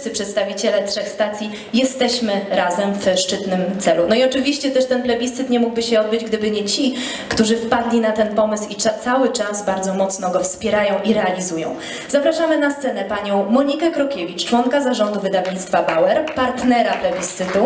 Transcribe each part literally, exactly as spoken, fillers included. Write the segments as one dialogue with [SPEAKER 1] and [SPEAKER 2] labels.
[SPEAKER 1] Przedstawiciele trzech stacji jesteśmy razem w szczytnym celu. No i oczywiście też ten plebiscyt nie mógłby się odbyć, gdyby nie ci, którzy wpadli na ten pomysł i cały czas bardzo mocno go wspierają i realizują. Zapraszamy na scenę panią Monikę Krokiewicz, członka zarządu wydawnictwa Bauer, partnera plebiscytu.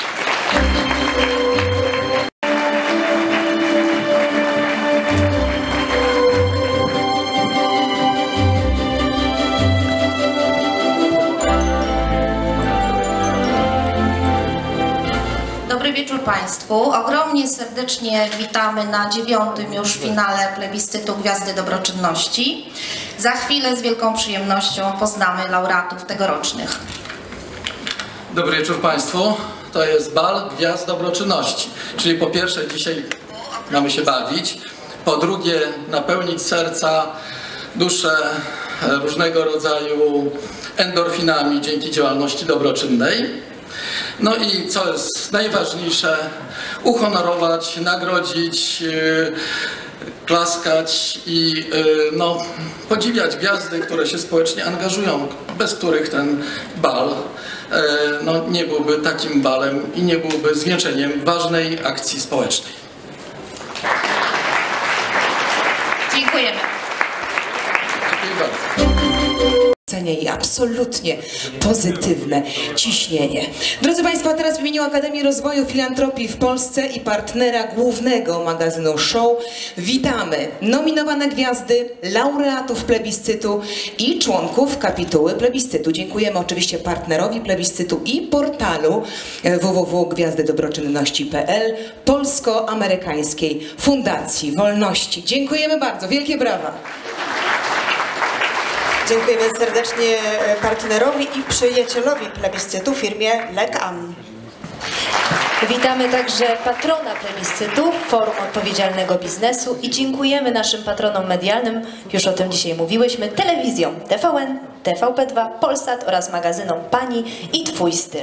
[SPEAKER 2] Dobry wieczór Państwu. Ogromnie serdecznie witamy na dziewiątym już finale plebiscytu Gwiazdy Dobroczynności. Za chwilę z wielką przyjemnością poznamy laureatów tegorocznych.
[SPEAKER 3] Dobry wieczór Państwu. To jest bal Gwiazd Dobroczynności. Czyli po pierwsze dzisiaj mamy się bawić, po drugie napełnić serca, duszę różnego rodzaju endorfinami dzięki działalności dobroczynnej. No i co jest najważniejsze, uhonorować, nagrodzić, yy, klaskać i yy, no, podziwiać gwiazdy, które się społecznie angażują, bez których ten bal yy, no, nie byłby takim balem i nie byłby zwieńczeniem ważnej akcji społecznej.
[SPEAKER 2] Dziękujemy.
[SPEAKER 3] Dziękuję bardzo.
[SPEAKER 4] I absolutnie pozytywne ciśnienie. Drodzy Państwo, teraz w imieniu Akademii Rozwoju Filantropii w Polsce i partnera głównego magazynu Show witamy nominowane gwiazdy, laureatów plebiscytu i członków kapituły plebiscytu. Dziękujemy oczywiście partnerowi plebiscytu i portalu w w w kropka gwiazdy dobroczynności kropka p l, Polsko-Amerykańskiej Fundacji Wolności. Dziękujemy bardzo. Wielkie brawa.
[SPEAKER 5] Dziękujemy serdecznie partnerowi i przyjacielowi plebiscytu, firmie Lekam.
[SPEAKER 1] Witamy także patrona plebiscytu, Forum Odpowiedzialnego Biznesu i dziękujemy naszym patronom medialnym, już o tym dzisiaj mówiłyśmy, telewizjom T V N, T V P dwa, Polsat oraz magazynom Pani i Twój styl.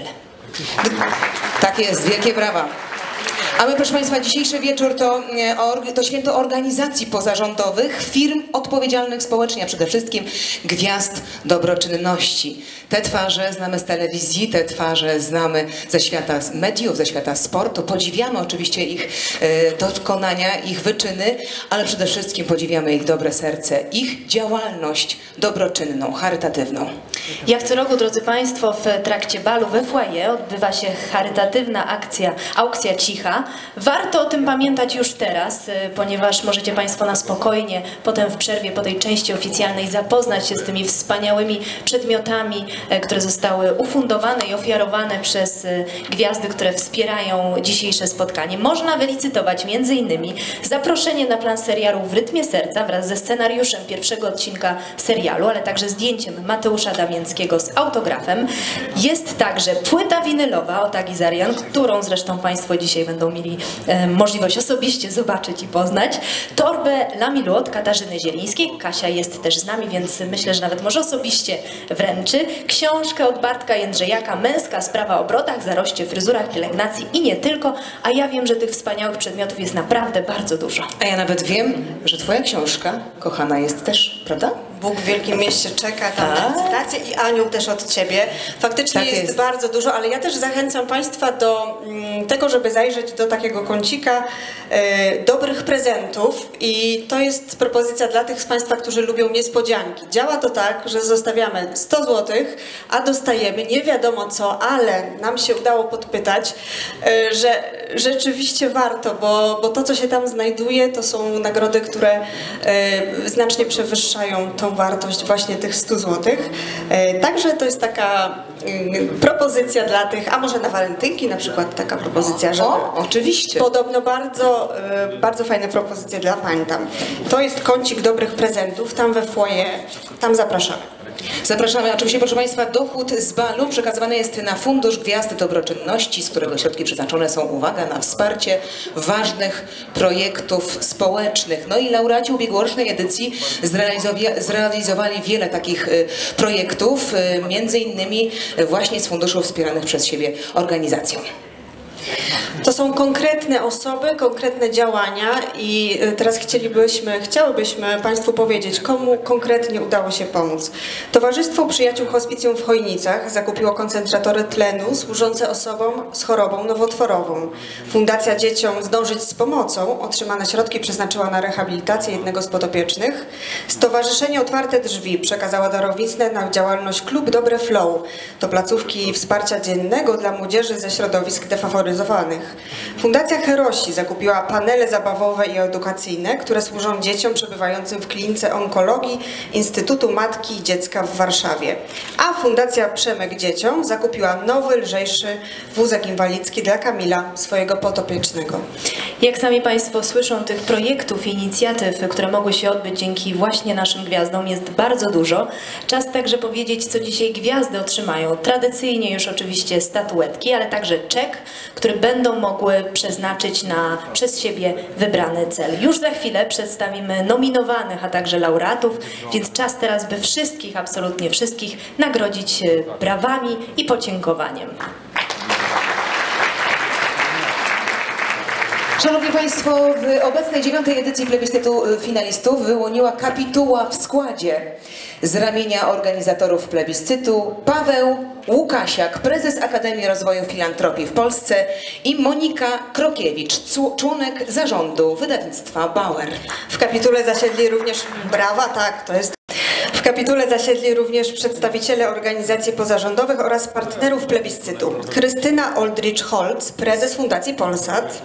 [SPEAKER 4] Tak jest, wielkie brawa. A my, proszę Państwa, dzisiejszy wieczór to, to święto organizacji pozarządowych, firm odpowiedzialnych społecznie, a przede wszystkim gwiazd dobroczynności. Te twarze znamy z telewizji, te twarze znamy ze świata mediów, ze świata sportu. Podziwiamy oczywiście ich e, dokonania, ich wyczyny, ale przede wszystkim podziwiamy ich dobre serce, ich działalność dobroczynną, charytatywną.
[SPEAKER 1] Jak co roku, drodzy Państwo, w trakcie balu we foyer odbywa się charytatywna akcja, aukcja cicha. Warto o tym pamiętać już teraz, ponieważ możecie Państwo na spokojnie potem w przerwie po tej części oficjalnej zapoznać się z tymi wspaniałymi przedmiotami, które zostały ufundowane i ofiarowane przez gwiazdy, które wspierają dzisiejsze spotkanie. Można wylicytować między innymi zaproszenie na plan serialu W rytmie serca wraz ze scenariuszem pierwszego odcinka serialu, ale także zdjęciem Mateusza Damięckiego z autografem. Jest także płyta winylowa od Agi Zarian, którą zresztą Państwo dzisiaj będą mieli e, możliwość osobiście zobaczyć i poznać. Torbę Lamilu od Katarzyny Zielińskiej. Kasia jest też z nami, więc myślę, że nawet może osobiście wręczy. Książkę od Bartka Jędrzejaka, Męska sprawa o brodach, zaroście, fryzurach, pielęgnacji i nie tylko. A ja wiem, że tych wspaniałych przedmiotów jest naprawdę bardzo dużo.
[SPEAKER 4] A ja nawet wiem, że Twoja książka, kochana, jest też, prawda?
[SPEAKER 5] Bóg w Wielkim Mieście czeka tam na licytację i Aniu też od Ciebie. Faktycznie
[SPEAKER 4] tak
[SPEAKER 5] jest,
[SPEAKER 4] jest
[SPEAKER 5] bardzo dużo, ale ja też zachęcam Państwa do mm, tego, żeby zajrzeć do takiego kącika e, dobrych prezentów i to jest propozycja dla tych z Państwa, którzy lubią niespodzianki. Działa to tak, że zostawiamy sto złotych, a dostajemy nie wiadomo co, ale nam się udało podpytać, e, że rzeczywiście warto, bo, bo to, co się tam znajduje, to są nagrody, które e, znacznie przewyższają tą wartość właśnie tych stu złotych. E, także to jest taka e, propozycja dla tych, a może na walentynki na przykład taka propozycja, że
[SPEAKER 4] o, oczywiście.
[SPEAKER 5] Podobno bardzo, e, bardzo fajne propozycje dla pań tam. To jest kącik dobrych prezentów, tam we foyer, tam zapraszamy.
[SPEAKER 4] Zapraszamy oczywiście, proszę Państwa, dochód z balu przekazywany jest na Fundusz Gwiazdy Dobroczynności, z którego środki przeznaczone są, uwaga, na wsparcie ważnych projektów społecznych. No i laureaci ubiegłorocznej edycji zrealizowa zrealizowali wiele takich y, projektów, y, między innymi właśnie z funduszów wspieranych przez siebie organizacją.
[SPEAKER 5] To są konkretne osoby, konkretne działania i teraz chcielibyśmy, chciałybyśmy Państwu powiedzieć, komu konkretnie udało się pomóc. Towarzystwo Przyjaciół Hospicjum w Chojnicach zakupiło koncentratory tlenu służące osobom z chorobą nowotworową. Fundacja Dzieciom Zdążyć z Pomocą otrzymane środki przeznaczyła na rehabilitację jednego z podopiecznych. Stowarzyszenie Otwarte Drzwi przekazało darowiznę na działalność Klub Dobre Flow. To placówki wsparcia dziennego dla młodzieży ze środowisk defaworyzowanych. Fundacja Herosi zakupiła panele zabawowe i edukacyjne, które służą dzieciom przebywającym w klinice onkologii Instytutu Matki i Dziecka w Warszawie. A Fundacja Przemek Dzieciom zakupiła nowy, lżejszy wózek inwalidzki dla Kamila, swojego podopiecznego.
[SPEAKER 1] Jak sami Państwo słyszą, tych projektów i inicjatyw, które mogły się odbyć dzięki właśnie naszym gwiazdom, jest bardzo dużo. Czas także powiedzieć, co dzisiaj gwiazdy otrzymają. Tradycyjnie już oczywiście statuetki, ale także czek, który będą mogły przeznaczyć na przez siebie wybrany cel. Już za chwilę przedstawimy nominowanych, a także laureatów, więc czas teraz, by wszystkich, absolutnie wszystkich, nagrodzić brawami i podziękowaniem.
[SPEAKER 4] Szanowni Państwo, w obecnej dziewiątej edycji plebiscytu finalistów wyłoniła kapituła w składzie z ramienia organizatorów plebiscytu Paweł Łukasiak, prezes Akademii Rozwoju Filantropii w Polsce, i Monika Krokiewicz, członek zarządu wydawnictwa Bauer.
[SPEAKER 5] W kapitule zasiedli również brawa, tak, to jest. W kapitule zasiedli również przedstawiciele organizacji pozarządowych oraz partnerów plebiscytu. Krystyna Oldrich-Holc, prezes Fundacji Polsat.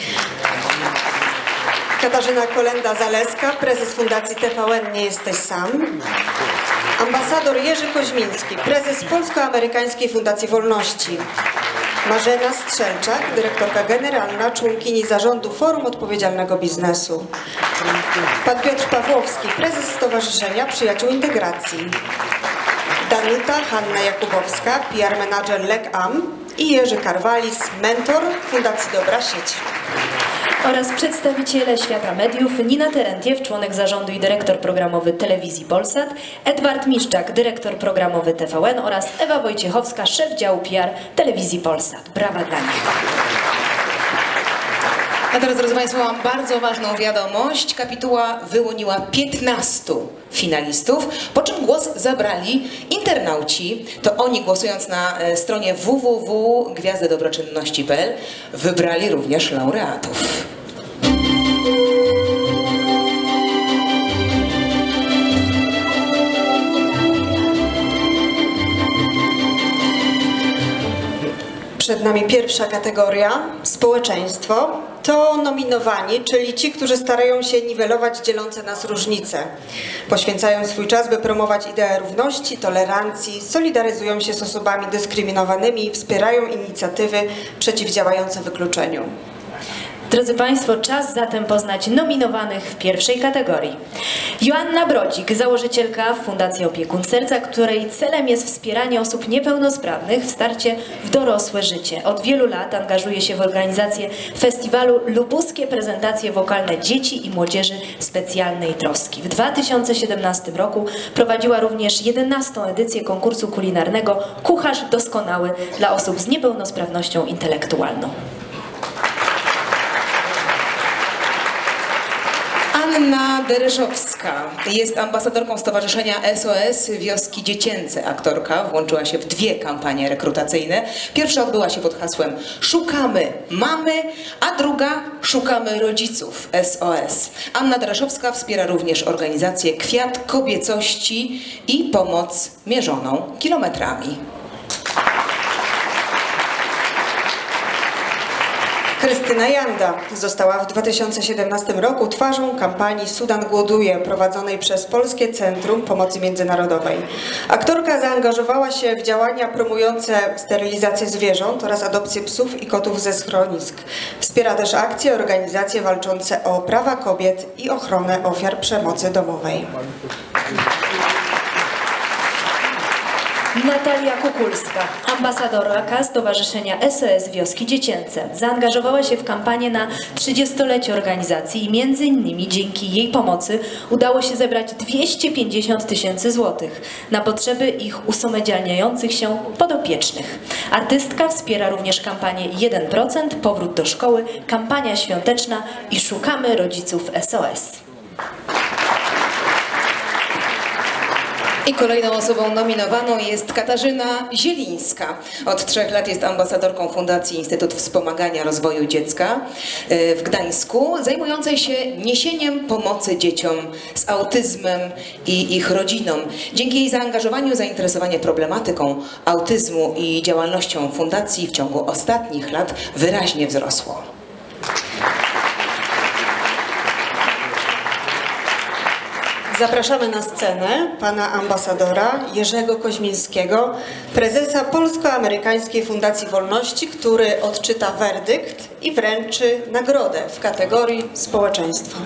[SPEAKER 5] Katarzyna Kolenda-Zaleska, prezes Fundacji T V N Nie Jesteś Sam. Ambasador Jerzy Koźmiński, prezes Polsko-Amerykańskiej Fundacji Wolności. Marzena Strzelczak, dyrektorka generalna, członkini zarządu Forum Odpowiedzialnego Biznesu. Pan Piotr Pawłowski, prezes Stowarzyszenia Przyjaciół Integracji. Danuta Hanna Jakubowska, P R menadżer LegAm, i Jerzy Karwalis, mentor Fundacji Dobra Sieć.
[SPEAKER 1] Oraz przedstawiciele świata mediów: Nina Terentiew, członek zarządu i dyrektor programowy Telewizji Polsat, Edward Miszczak, dyrektor programowy T V N, oraz Ewa Wojciechowska, szef działu P R Telewizji Polsat. Brawa dla nich.
[SPEAKER 4] A teraz, drodzy Państwo, mam bardzo ważną wiadomość. Kapituła wyłoniła piętnastu finalistów, po czym głos zabrali internauci. To oni, głosując na stronie w w w kropka gwiazdy dobroczynności kropka p l, wybrali również laureatów.
[SPEAKER 5] Przed nami pierwsza kategoria, społeczeństwo. To nominowani, czyli ci, którzy starają się niwelować dzielące nas różnice. Poświęcają swój czas, by promować ideę równości, tolerancji, solidaryzują się z osobami dyskryminowanymi i wspierają inicjatywy przeciwdziałające wykluczeniu.
[SPEAKER 1] Drodzy Państwo, czas zatem poznać nominowanych w pierwszej kategorii. Joanna Brodzik, założycielka Fundacji Opiekun Serca, której celem jest wspieranie osób niepełnosprawnych w starcie w dorosłe życie. Od wielu lat angażuje się w organizację festiwalu Lubuskie Prezentacje Wokalne Dzieci i Młodzieży Specjalnej Troski. W dwa tysiące siedemnastym roku prowadziła również jedenastą edycję konkursu kulinarnego Kucharz Doskonały dla osób z niepełnosprawnością intelektualną.
[SPEAKER 4] Anna Dereszowska jest ambasadorką Stowarzyszenia S O S Wioski Dziecięce. Aktorka włączyła się w dwie kampanie rekrutacyjne. Pierwsza odbyła się pod hasłem Szukamy mamy, a druga Szukamy rodziców S O S. Anna Dereszowska wspiera również organizację Kwiat Kobiecości i pomoc mierzoną kilometrami.
[SPEAKER 5] Krystyna Janda została w dwa tysiące siedemnastym roku twarzą kampanii Sudan głoduje, prowadzonej przez Polskie Centrum Pomocy Międzynarodowej. Aktorka zaangażowała się w działania promujące sterylizację zwierząt oraz adopcję psów i kotów ze schronisk. Wspiera też akcje, organizacje walczące o prawa kobiet i ochronę ofiar przemocy domowej.
[SPEAKER 1] Natalia Kukulska, ambasadorka Stowarzyszenia S O S Wioski Dziecięce. Zaangażowała się w kampanię na trzydziestolecie organizacji i między innymi dzięki jej pomocy udało się zebrać dwieście pięćdziesiąt tysięcy złotych na potrzeby ich usamodzielniających się podopiecznych. Artystka wspiera również kampanię jeden procent, powrót do szkoły, kampania świąteczna i szukamy rodziców S O S.
[SPEAKER 4] I kolejną osobą nominowaną jest Katarzyna Zielińska. Od trzech lat jest ambasadorką Fundacji Instytut Wspomagania Rozwoju Dziecka w Gdańsku, zajmującej się niesieniem pomocy dzieciom z autyzmem i ich rodzinom. Dzięki jej zaangażowaniu zainteresowanie problematyką autyzmu i działalnością fundacji w ciągu ostatnich lat wyraźnie wzrosło.
[SPEAKER 5] Zapraszamy na scenę pana ambasadora Jerzego Koźmińskiego, prezesa Polsko-Amerykańskiej Fundacji Wolności, który odczyta werdykt i wręczy nagrodę w kategorii społeczeństwa.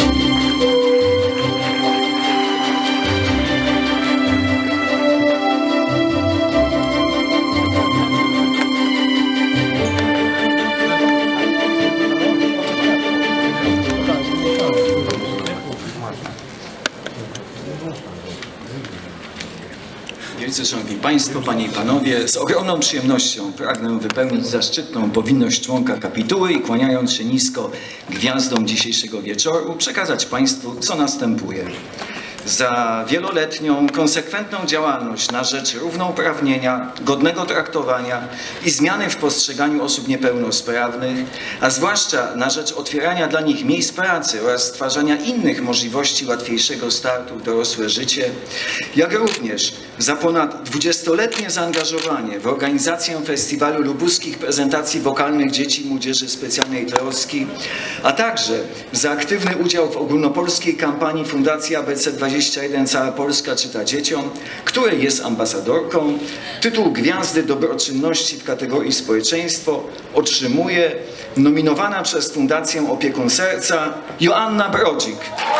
[SPEAKER 6] Wielce Szanowni Państwo, Panie i Panowie, z ogromną przyjemnością pragnę wypełnić zaszczytną powinność członka kapituły i kłaniając się nisko gwiazdom dzisiejszego wieczoru, przekazać Państwu, co następuje. Za wieloletnią, konsekwentną działalność na rzecz równouprawnienia, godnego traktowania i zmiany w postrzeganiu osób niepełnosprawnych, a zwłaszcza na rzecz otwierania dla nich miejsc pracy oraz stwarzania innych możliwości łatwiejszego startu w dorosłe życie, jak również za ponad dwudziestoletnie zaangażowanie w organizację Festiwalu Lubuskich Prezentacji Wokalnych Dzieci i Młodzieży Specjalnej Troski, a także za aktywny udział w ogólnopolskiej kampanii Fundacji A B C dwadzieścia jeden Cała Polska czyta dzieciom, której jest ambasadorką. Tytuł Gwiazdy Dobroczynności w kategorii Społeczeństwo otrzymuje nominowana przez Fundację Opiekun Serca Joanna Brodzik.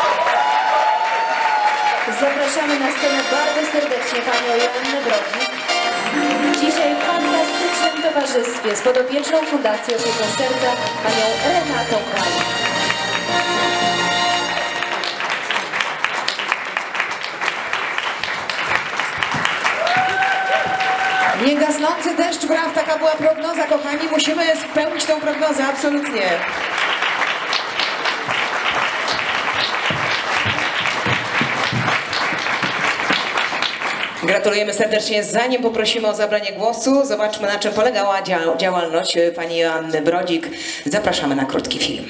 [SPEAKER 1] Zapraszamy na scenę bardzo serdecznie panią Joannę Brodzik. Dzisiaj w fantastycznym towarzystwie z podopieczną Fundacji Opiekun Serca panią Renatą Galik.
[SPEAKER 4] Niegasnący deszcz braw, taka była prognoza, kochani. Musimy spełnić tą prognozę, absolutnie. Gratulujemy serdecznie. Zanim poprosimy o zabranie głosu, zobaczmy, na czym polegała dzia- działalność pani Joanny Brodzik. Zapraszamy na krótki film.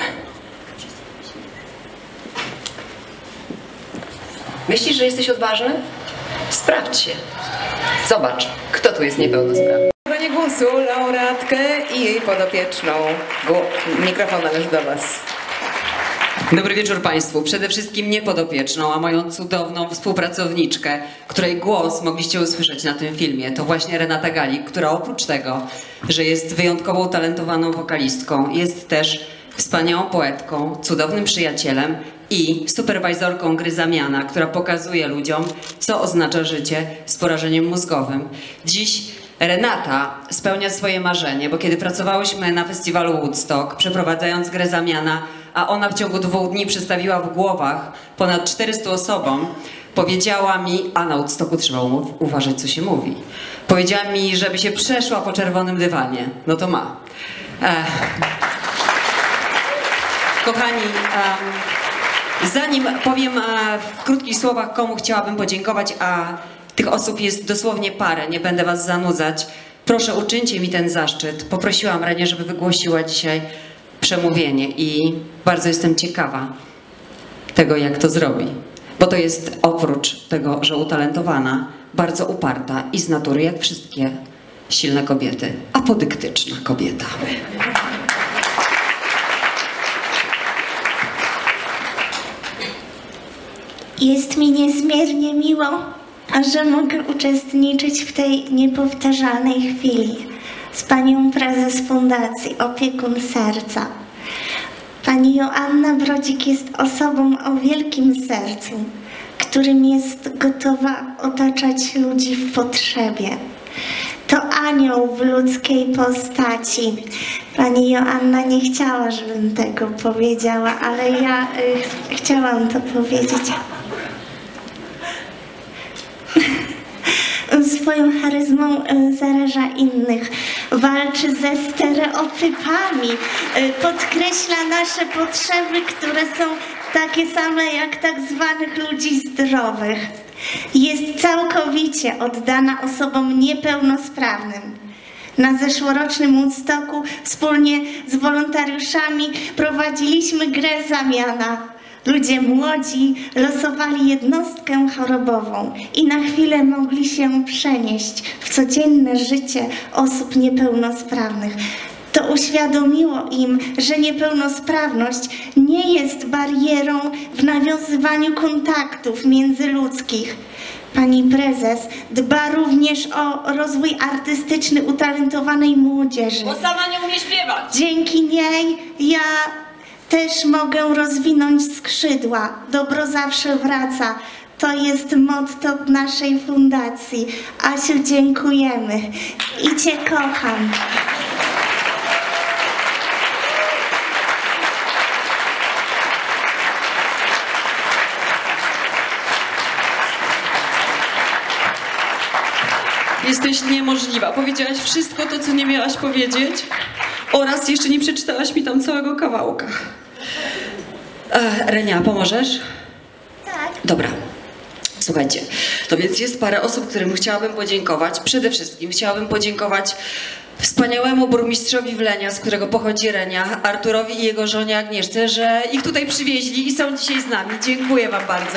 [SPEAKER 7] Myślisz, że jesteś odważny? Sprawdź się. Zobacz, kto tu jest niepełnosprawny.
[SPEAKER 4] Zabranie głosu, laureatkę i jej podopieczną. Gu- Mikrofon należy do was.
[SPEAKER 8] Dobry wieczór Państwu. Przede wszystkim nie podopieczną, a moją cudowną współpracowniczkę, której głos mogliście usłyszeć na tym filmie. To właśnie Renata Galik, która oprócz tego, że jest wyjątkowo utalentowaną wokalistką, jest też wspaniałą poetką, cudownym przyjacielem i superwajzorką gry Zamiana, która pokazuje ludziom, co oznacza życie z porażeniem mózgowym. Dziś Renata spełnia swoje marzenie, bo kiedy pracowałyśmy na festiwalu Woodstock, przeprowadzając grę Zamiana, a ona w ciągu dwóch dni przedstawiła w głowach ponad czterystu osobom, powiedziała mi, a na Woodstocku trzeba uważać, co się mówi, powiedziała mi, żeby się przeszła po czerwonym dywanie. No to ma. Ech. Kochani, um, zanim powiem uh, w krótkich słowach, komu chciałabym podziękować, a tych osób jest dosłownie parę, nie będę was zanudzać, proszę uczyńcie mi ten zaszczyt. Poprosiłam Renię, żeby wygłosiła dzisiaj przemówienie i bardzo jestem ciekawa tego, jak to zrobi. Bo to jest oprócz tego, że utalentowana, bardzo uparta i z natury, jak wszystkie silne kobiety, apodyktyczna kobieta.
[SPEAKER 9] Jest mi niezmiernie miło, że mogę uczestniczyć w tej niepowtarzalnej chwili z panią prezes Fundacji Opiekun Serca. Pani Joanna Brodzik jest osobą o wielkim sercu, którym jest gotowa otaczać ludzi w potrzebie. To anioł w ludzkiej postaci. Pani Joanna nie chciała, żebym tego powiedziała, ale ja y, ch chciałam to powiedzieć. Swoją charyzmą y, zaraża innych, walczy ze stereotypami, y, podkreśla nasze potrzeby, które są takie same jak tak zwanych ludzi zdrowych. Jest całkowicie oddana osobom niepełnosprawnym. Na zeszłorocznym Woodstocku wspólnie z wolontariuszami prowadziliśmy grę zamiana. Ludzie młodzi losowali jednostkę chorobową i na chwilę mogli się przenieść w codzienne życie osób niepełnosprawnych. To uświadomiło im, że niepełnosprawność nie jest barierą w nawiązywaniu kontaktów międzyludzkich. Pani prezes dba również o rozwój artystyczny utalentowanej młodzieży.
[SPEAKER 10] Bo sama nie umie śpiewać.
[SPEAKER 9] Dzięki niej ja też mogę rozwinąć skrzydła. Dobro zawsze wraca. To jest motto naszej fundacji. Asiu, dziękujemy i Cię kocham.
[SPEAKER 8] Jesteś niemożliwa. Powiedziałaś wszystko to, co nie miałaś powiedzieć oraz jeszcze nie przeczytałaś mi tam całego kawałka. E, Renia, pomożesz?
[SPEAKER 9] Tak.
[SPEAKER 8] Dobra. Słuchajcie, to więc jest parę osób, którym chciałabym podziękować. Przede wszystkim chciałabym podziękować wspaniałemu burmistrzowi Wlenia, z którego pochodzi Renia, Arturowi i jego żonie Agnieszce, że ich tutaj przywieźli i są dzisiaj z nami. Dziękuję wam bardzo.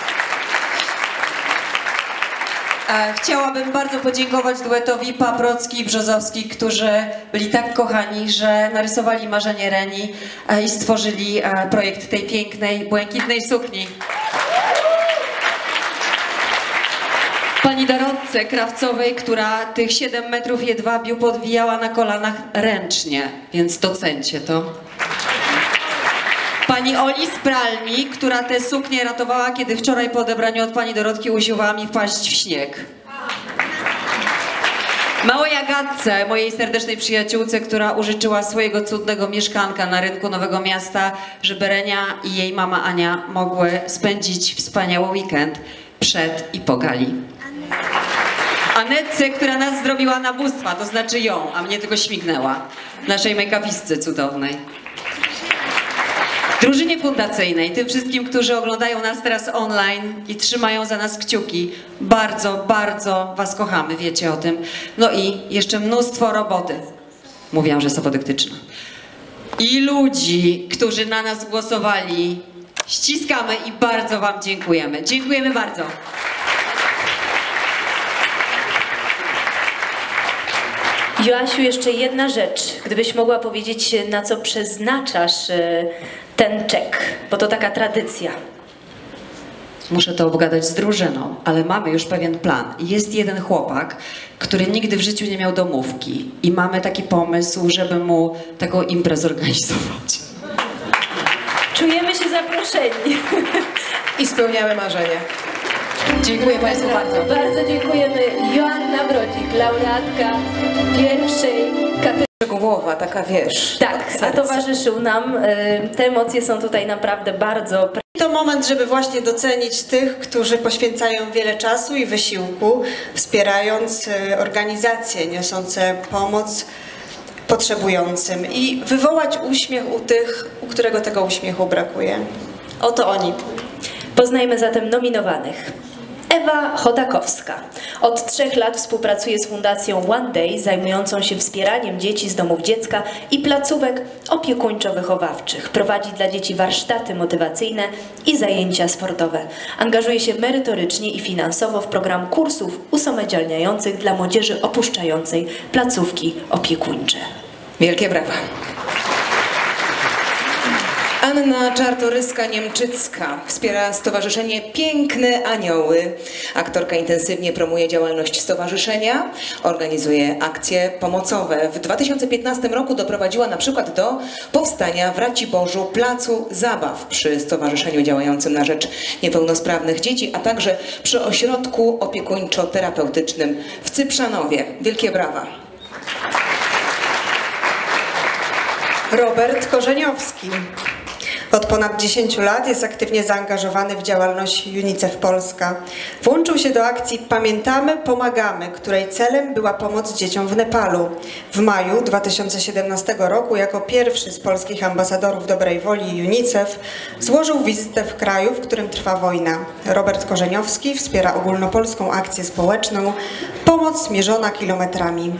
[SPEAKER 8] Chciałabym bardzo podziękować duetowi Paprocki i Brzozowski, którzy byli tak kochani, że narysowali marzenie Reni i stworzyli projekt tej pięknej, błękitnej sukni. Pani Dorotce Krawcowej, która tych siedem metrów jedwabiu podwijała na kolanach ręcznie, więc docencie to. Pani Oli z pralni, która tę suknię ratowała, kiedy wczoraj po odebraniu od pani Dorotki usiłowała mi wpaść w śnieg. Małej Agatce, mojej serdecznej przyjaciółce, która użyczyła swojego cudnego mieszkanka na rynku Nowego Miasta, żeby Renia i jej mama Ania mogły spędzić wspaniały weekend przed i po gali. Anetce, która nas zrobiła na bóstwa, to znaczy ją, a mnie tylko śmignęła. Naszej make-upistce cudownej. Drużynie fundacyjnej, tym wszystkim, którzy oglądają nas teraz online i trzymają za nas kciuki. Bardzo, bardzo was kochamy, wiecie o tym. No i jeszcze mnóstwo roboty. Mówiłam, że jest apodyktyczna. I ludzi, którzy na nas głosowali. Ściskamy i bardzo wam dziękujemy. Dziękujemy bardzo.
[SPEAKER 1] Joasiu, jeszcze jedna rzecz. Gdybyś mogła powiedzieć, na co przeznaczasz ten czek, bo to taka tradycja.
[SPEAKER 8] Muszę to obgadać z drużyną, ale mamy już pewien plan. Jest jeden chłopak, który nigdy w życiu nie miał domówki i mamy taki pomysł, żeby mu taką imprezę zorganizować.
[SPEAKER 1] Czujemy się zaproszeni.
[SPEAKER 4] I spełniamy marzenie.
[SPEAKER 8] Dziękuję Państwu bardzo.
[SPEAKER 1] Bardzo dziękujemy. Joanna Brodzik, laureatka pierwszej kategorii.
[SPEAKER 4] Szczegółowa, taka wiesz.
[SPEAKER 1] Tak, a towarzyszył nam. Te emocje są tutaj naprawdę bardzo...
[SPEAKER 5] To moment, żeby właśnie docenić tych, którzy poświęcają wiele czasu i wysiłku, wspierając organizacje niosące pomoc potrzebującym i wywołać uśmiech u tych, u którego tego uśmiechu brakuje. Oto oni.
[SPEAKER 1] Poznajmy zatem nominowanych. Ewa Chodakowska. Od trzech lat współpracuje z Fundacją One Day, zajmującą się wspieraniem dzieci z domów dziecka i placówek opiekuńczo-wychowawczych. Prowadzi dla dzieci warsztaty motywacyjne i zajęcia sportowe. Angażuje się merytorycznie i finansowo w program kursów usamodzielniających dla młodzieży opuszczającej placówki opiekuńcze.
[SPEAKER 4] Wielkie brawa. Anna Czartoryska-Niemczycka wspiera Stowarzyszenie Piękne Anioły. Aktorka intensywnie promuje działalność stowarzyszenia, organizuje akcje pomocowe. W dwa tysiące piętnastym roku doprowadziła na przykład do powstania w Raciborzu Placu Zabaw przy stowarzyszeniu działającym na rzecz niepełnosprawnych dzieci, a także przy ośrodku opiekuńczo-terapeutycznym w Cyprzanowie. Wielkie brawa.
[SPEAKER 5] Robert Korzeniowski. Od ponad dziesięciu lat jest aktywnie zaangażowany w działalność UNICEF Polska. Włączył się do akcji Pamiętamy, Pomagamy, której celem była pomoc dzieciom w Nepalu. W maju dwa tysiące siedemnastego roku jako pierwszy z polskich ambasadorów dobrej woli UNICEF złożył wizytę w kraju, w którym trwa wojna. Robert Korzeniowski wspiera ogólnopolską akcję społeczną Pomoc mierzona kilometrami.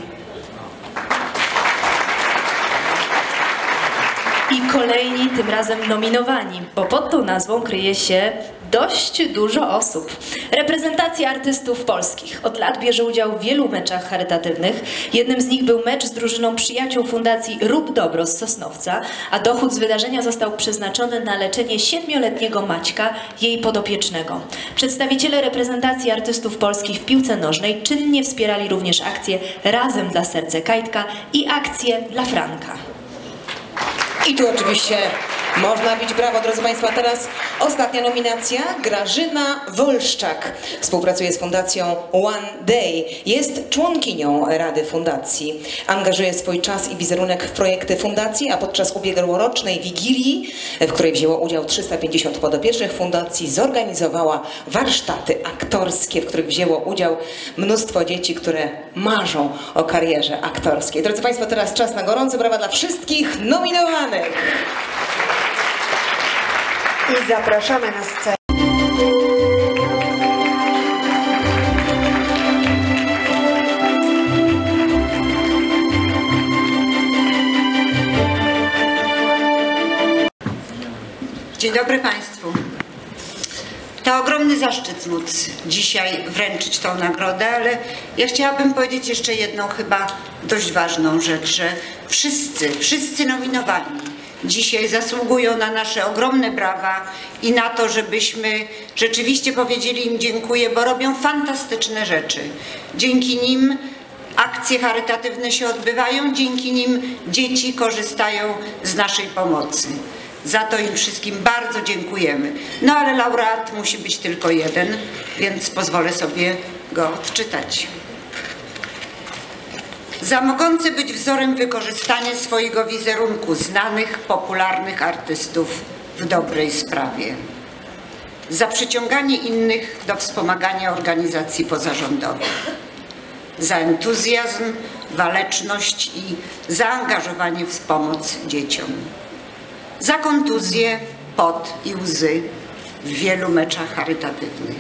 [SPEAKER 1] I kolejni, tym razem nominowani, bo pod tą nazwą kryje się dość dużo osób. Reprezentacja artystów polskich. Od lat bierze udział w wielu meczach charytatywnych. Jednym z nich był mecz z drużyną przyjaciół Fundacji Rób Dobro z Sosnowca, a dochód z wydarzenia został przeznaczony na leczenie siedmioletniego Maćka, jej podopiecznego. Przedstawiciele reprezentacji artystów polskich w piłce nożnej czynnie wspierali również akcję Razem dla Serce Kajtka i akcję dla Franka.
[SPEAKER 4] I tu oczywiście można bić brawo, drodzy Państwo. A teraz ostatnia nominacja. Grażyna Wolszczak. Współpracuje z Fundacją One Day. Jest członkinią Rady Fundacji. Angażuje swój czas i wizerunek w projekty Fundacji, a podczas ubiegłorocznej Wigilii, w której wzięło udział trzysta pięćdziesiąt podopiecznych Fundacji, zorganizowała warsztaty aktorskie, w których wzięło udział mnóstwo dzieci, które marzą o karierze aktorskiej. Drodzy Państwo, teraz czas na gorące brawa dla wszystkich nominowanych.
[SPEAKER 5] I zapraszamy na scenę.
[SPEAKER 10] Dzień dobry Państwu. To ogromny zaszczyt móc dzisiaj wręczyć tą nagrodę, ale ja chciałabym powiedzieć jeszcze jedną chyba dość ważną rzecz, że wszyscy, wszyscy nominowani dzisiaj zasługują na nasze ogromne brawa i na to, żebyśmy rzeczywiście powiedzieli im dziękuję, bo robią fantastyczne rzeczy. Dzięki nim akcje charytatywne się odbywają, dzięki nim dzieci korzystają z naszej pomocy. Za to im wszystkim bardzo dziękujemy. No ale laureat musi być tylko jeden, więc pozwolę sobie go odczytać. Za mogące być wzorem wykorzystanie swojego wizerunku znanych, popularnych artystów w dobrej sprawie. Za przyciąganie innych do wspomagania organizacji pozarządowych. Za entuzjazm, waleczność i zaangażowanie w pomoc dzieciom. Za kontuzje, pot i łzy w wielu meczach charytatywnych.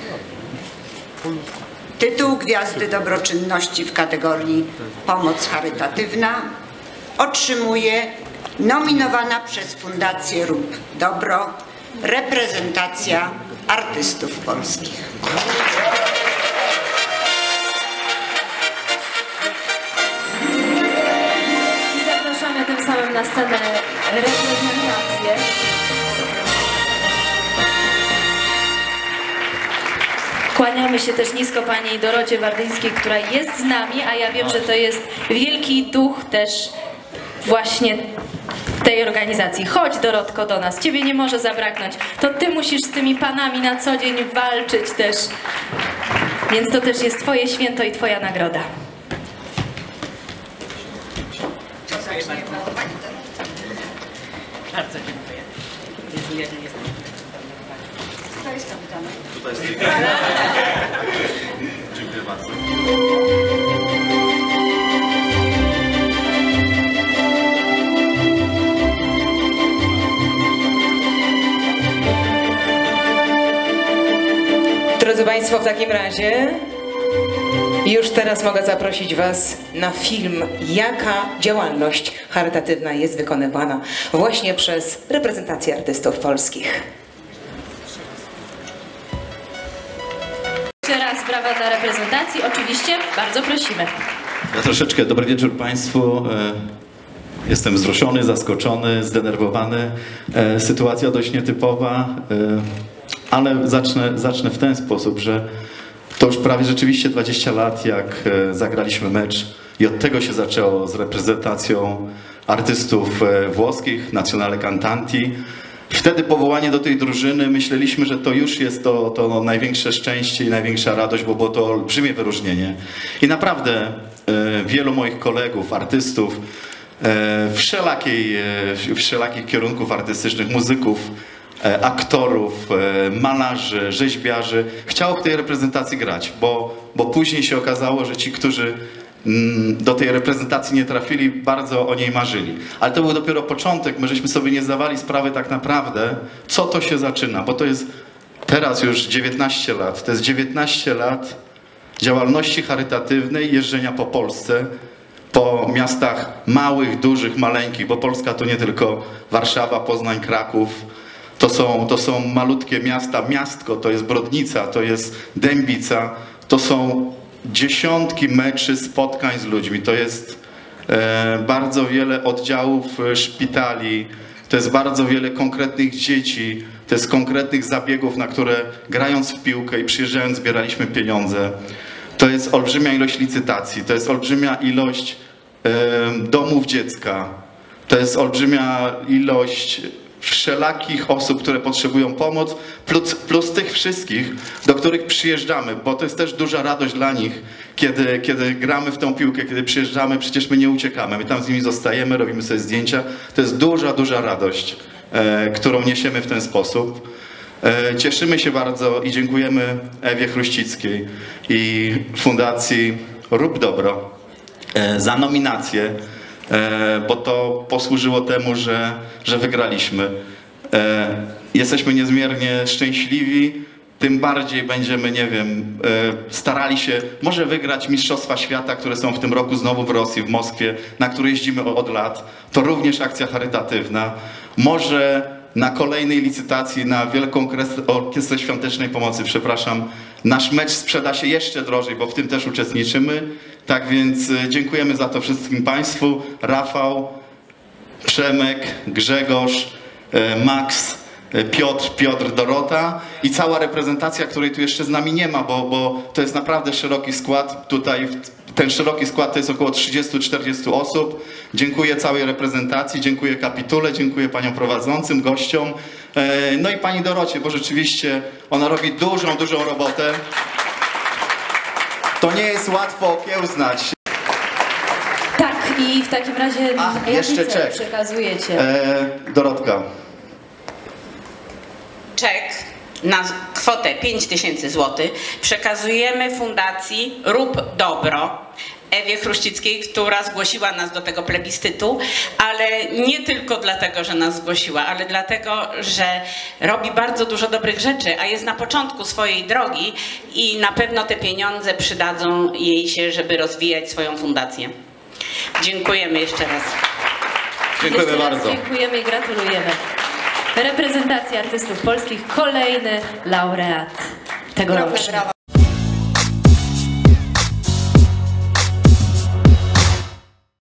[SPEAKER 10] Tytuł Gwiazdy Dobroczynności w kategorii Pomoc Charytatywna otrzymuje nominowana przez Fundację Rób Dobro reprezentacja artystów polskich.
[SPEAKER 1] I zapraszamy tym samym na scenę reprezentację. Kłaniamy się też nisko pani Dorocie Wardyńskiej, która jest z nami, a ja wiem, że to jest wielki duch też właśnie tej organizacji. Chodź, Dorotko, do nas. Ciebie nie może zabraknąć. To ty musisz z tymi panami na co dzień walczyć też. Więc to też jest twoje święto i twoja nagroda.
[SPEAKER 10] Bardzo dziękuję. Kto jest kapitanem?
[SPEAKER 11] Tutaj jest. Dziękuję bardzo.
[SPEAKER 4] Drodzy Państwo, w takim razie już teraz mogę zaprosić Was na film, jaka działalność charytatywna jest wykonywana właśnie przez reprezentację artystów polskich.
[SPEAKER 1] Jeszcze raz brawa dla reprezentacji. Oczywiście bardzo prosimy.
[SPEAKER 11] Ja troszeczkę, dobry wieczór Państwu. Jestem wzruszony, zaskoczony, zdenerwowany. E, sytuacja dość nietypowa, e, ale zacznę, zacznę w ten sposób, że to już prawie rzeczywiście dwadzieścia lat, jak e, zagraliśmy mecz i od tego się zaczęło z reprezentacją artystów e, włoskich, Nazionale Cantanti. Wtedy powołanie do tej drużyny, myśleliśmy, że to już jest to, to największe szczęście i największa radość, bo było to olbrzymie wyróżnienie. I naprawdę e, wielu moich kolegów, artystów, e, wszelakiej, e, wszelakich kierunków artystycznych, muzyków, e, aktorów, e, malarzy, rzeźbiarzy chciało w tej reprezentacji grać, bo, bo później się okazało, że ci, którzy do tej reprezentacji nie trafili, bardzo o niej marzyli. Ale to był dopiero początek, my żeśmy sobie nie zdawali sprawy tak naprawdę, co to się zaczyna, bo to jest teraz już dziewiętnaście lat, to jest dziewiętnaście lat działalności charytatywnej, jeżdżenia po Polsce, po miastach małych, dużych, maleńkich, bo Polska to nie tylko Warszawa, Poznań, Kraków, to są, to są malutkie miasta, Miastko, to jest Brodnica, to jest Dębica, to są dziesiątki meczy, spotkań z ludźmi. To jest e, bardzo wiele oddziałów szpitali, to jest bardzo wiele konkretnych dzieci, to jest konkretnych zabiegów, na które grając w piłkę i przyjeżdżając zbieraliśmy pieniądze. To jest olbrzymia ilość licytacji, to jest olbrzymia ilość e, domów dziecka, to jest olbrzymia ilość wszelakich osób, które potrzebują pomoc, plus, plus tych wszystkich, do których przyjeżdżamy, bo to jest też duża radość dla nich, kiedy, kiedy gramy w tą piłkę, kiedy przyjeżdżamy, przecież my nie uciekamy, my tam z nimi zostajemy, robimy sobie zdjęcia. To jest duża, duża radość, e, którą niesiemy w ten sposób. E, cieszymy się bardzo i dziękujemy Ewie Chruścickiej i Fundacji Rób Dobro e, za nominację, bo to posłużyło temu, że, że wygraliśmy. Jesteśmy niezmiernie szczęśliwi, tym bardziej będziemy, nie wiem, starali się może wygrać Mistrzostwa Świata, które są w tym roku znowu w Rosji, w Moskwie, na które jeździmy od lat. To również akcja charytatywna. Może na kolejnej licytacji na Wielką Orkiestrę Świątecznej Pomocy, przepraszam, nasz mecz sprzeda się jeszcze drożej, bo w tym też uczestniczymy. Tak więc dziękujemy za to wszystkim Państwu. Rafał, Przemek, Grzegorz, Max, Piotr, Piotr, Dorota i cała reprezentacja, której tu jeszcze z nami nie ma, bo, bo to jest naprawdę szeroki skład. Tutaj ten szeroki skład to jest około trzydziestu czterdziestu osób. Dziękuję całej reprezentacji, dziękuję kapitule, dziękuję paniom prowadzącym, gościom, no i pani Dorocie, bo rzeczywiście ona robi dużą, dużą robotę. To nie jest łatwo okiełznać.
[SPEAKER 1] Tak, i w takim razie
[SPEAKER 11] A, jeszcze czek.
[SPEAKER 1] przekazujecie.
[SPEAKER 11] E, Dorotka.
[SPEAKER 12] Czek na kwotę pięć tysięcy złotych przekazujemy Fundacji Rób Dobro Ewie Chruścickiej, która zgłosiła nas do tego plebiscytu, ale nie tylko dlatego, że nas zgłosiła, ale dlatego, że robi bardzo dużo dobrych rzeczy, a jest na początku swojej drogi i na pewno te pieniądze przydadzą jej się, żeby rozwijać swoją fundację. Dziękujemy jeszcze raz.
[SPEAKER 11] Dziękujemy
[SPEAKER 1] jeszcze
[SPEAKER 11] bardzo.
[SPEAKER 1] Raz dziękujemy i gratulujemy. Reprezentacja artystów polskich, kolejny laureat tegoroczny.